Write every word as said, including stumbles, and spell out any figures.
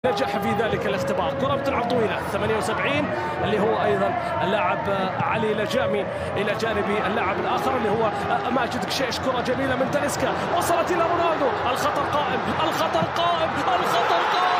نجح في ذلك الاختبار. كرة بتلعب طويلة ثمانية وسبعين اللي هو أيضا اللاعب علي لجامي إلى جانب اللاعب الآخر اللي هو ماجد قشيش. كرة جميلة من تاليسكا وصلت إلى رونالدو. الخطر قائم، الخطر قائم، الخطر قائم.